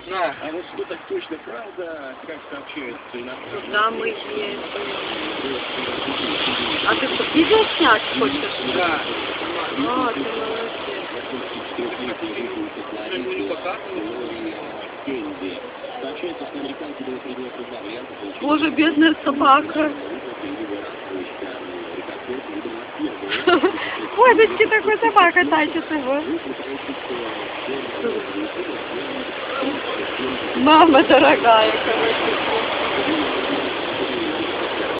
На. А вот что так точно правда, как сообщают иностранцы? Да, мы едем. А ты что, видео снять хочешь? Да. А, ты молодец. Сообщается, что американцы были предметы два варианта получения. Боже, бедная собака. Божечки, такой собака тащит его. Мама дорогая, короче.